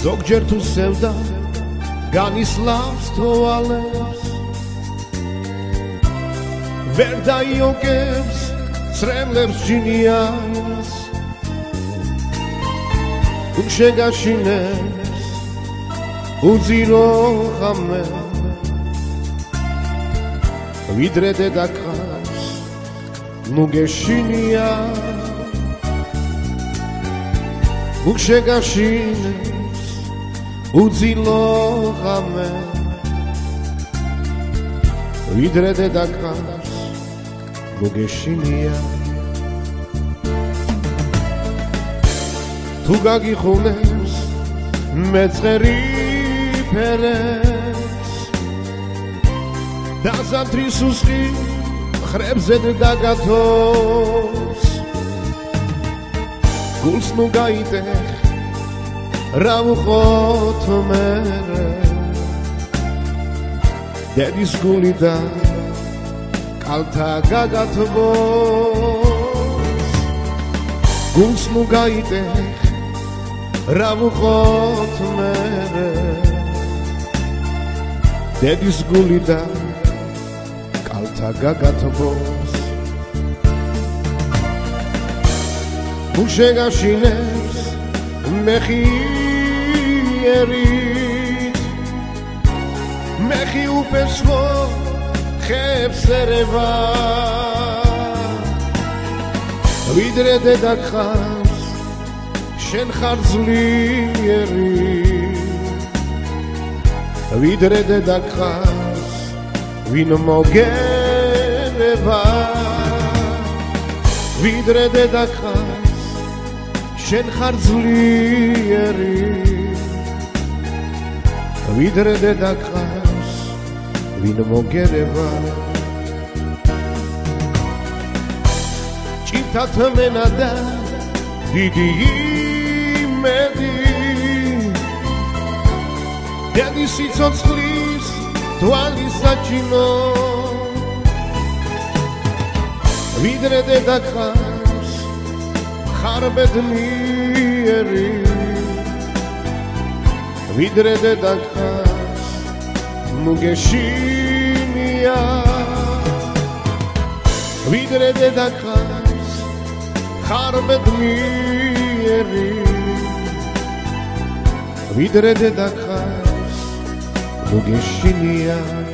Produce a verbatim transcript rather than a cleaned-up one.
ზოგჯერ თუ სევდა განისლავს თვალებს ვერ დაიოგებს ცრემლებს ჯინიანს თუ შეგაშინებს უძირო ხამე ვიდრე დედაქრას ნუ გეშინია თუ შეგაშინებს უძილო ხამე ვიდრე დედაქრას ნუ გეშინია თუ გაგიხუნებს მეწყერი ფერებს დაზამთრის უსხი ხრებზე დაგათოს გულს ნუ გაიტეხ რა ვუყოთ მერე დედის გული და კალთა გაგათბოს გულს ნუ გაიტეხ რა ვუყოთ მერე დედის გული და კალთა გაგათბოს თუ შეგაშინებს მეხიერით მეხი უფესო ხებს ერევა ვიდრე დედაქრას შენ ხარ ძლიერი ვიდრე დედაქრას ვინ მოგერება ვიდრე დედაქრას შენ ხარ ძლიერი ვიდრე დედაქრას ვინ მოგერება ჭირთათ მენა და დიდი იმედი დედის სიცოცხლის თვალის საჭინო ვიდრე დედაქრას ხარ ბედნიერი ვიდრე დედაქრას ნუ გეშინია ვიდრე დედაქრას ხარ ბედნიერი ვიდრე დედაქრას ნუ გეშინია